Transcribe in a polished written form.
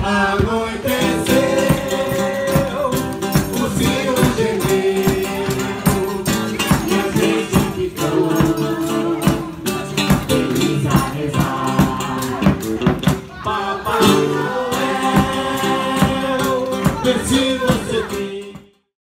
Anoiteceu, o sino gemeu e a gente ficou feliz a rezar. Papai Noel, vê se você tem